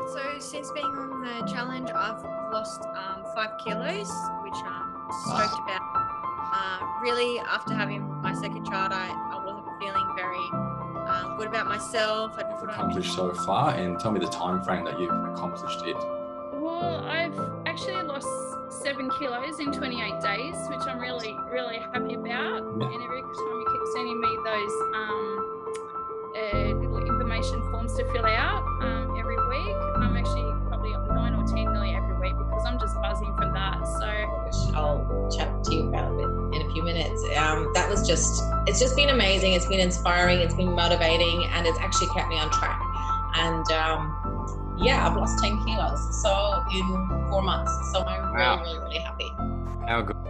So since being on the challenge, I've lost 5 kilos, which I'm stoked about. Really, after having my second child, I wasn't feeling very good about myself. You've accomplished so far, and tell me the time frame that you've accomplished it. Well, I've actually lost 7 kilos in 28 days, which I'm really, really happy about. Yeah. And every time you keep sending me those little information forms to fill out every week, I'm actually probably 9 or 10 nearly every week because I'm just buzzing from that. So I'll chat to you about it in a few minutes. It's just been amazing. It's been inspiring. It's been motivating, and it's actually kept me on track. And I've lost 10 kilos. So in 4 months. So I'm really, really, really happy. How good.